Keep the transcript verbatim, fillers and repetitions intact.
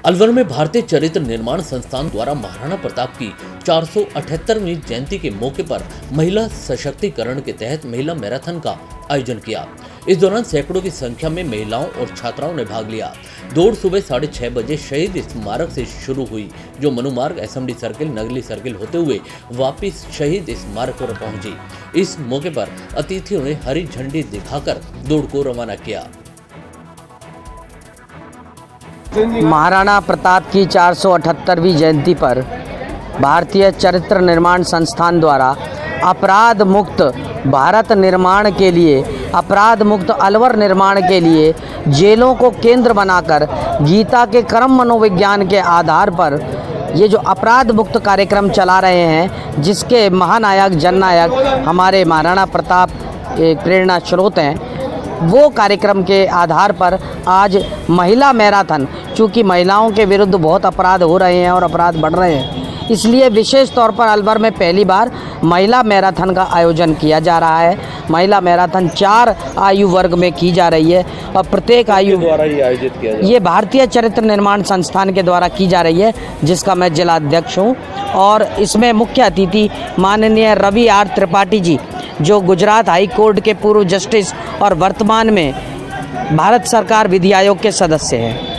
अलवर में भारतीय चरित्र निर्माण संस्थान द्वारा महाराणा प्रताप की चार सौ अठहत्तरवीं जयंती के मौके पर महिला सशक्तिकरण के तहत महिला मैराथन का आयोजन किया। इस दौरान सैकड़ों की संख्या में महिलाओं और छात्राओं ने भाग लिया। दौड़ सुबह साढ़े छह बजे शहीद स्मारक से शुरू हुई, जो Manumarg, SMD circle, Nagli circle होते हुए वापिस शहीद स्मारक पर पहुंची। इस मौके पर अतिथियों ने हरी झंडी दिखाकर दौड़ को रवाना किया। महाराणा प्रताप की चार सौ अठहत्तरवीं जयंती पर भारतीय चरित्र निर्माण संस्थान द्वारा अपराध मुक्त भारत निर्माण के लिए, अपराध मुक्त अलवर निर्माण के लिए जेलों को केंद्र बनाकर गीता के कर्म मनोविज्ञान के आधार पर ये जो अपराध मुक्त कार्यक्रम चला रहे हैं, जिसके महानायक जननायक हमारे महाराणा प्रताप एक प्रेरणा स्रोत हैं, वो कार्यक्रम के आधार पर आज महिला मैराथन, चूँकि महिलाओं के विरुद्ध बहुत अपराध हो रहे हैं और अपराध बढ़ रहे हैं, इसलिए विशेष तौर पर अलवर में पहली बार महिला मैराथन का आयोजन किया जा रहा है। महिला मैराथन चार आयु वर्ग में की जा रही है और प्रत्येक आयु द्वारा ये आयोजित किया जा रहा है। ये भारतीय चरित्र निर्माण संस्थान के द्वारा की जा रही है, जिसका मैं जिला अध्यक्ष हूँ। और इसमें मुख्य अतिथि माननीय रवि आर त्रिपाठी जी, जो गुजरात हाई कोर्ट के पूर्व जस्टिस और वर्तमान में भारत सरकार विधि आयोग के सदस्य हैं।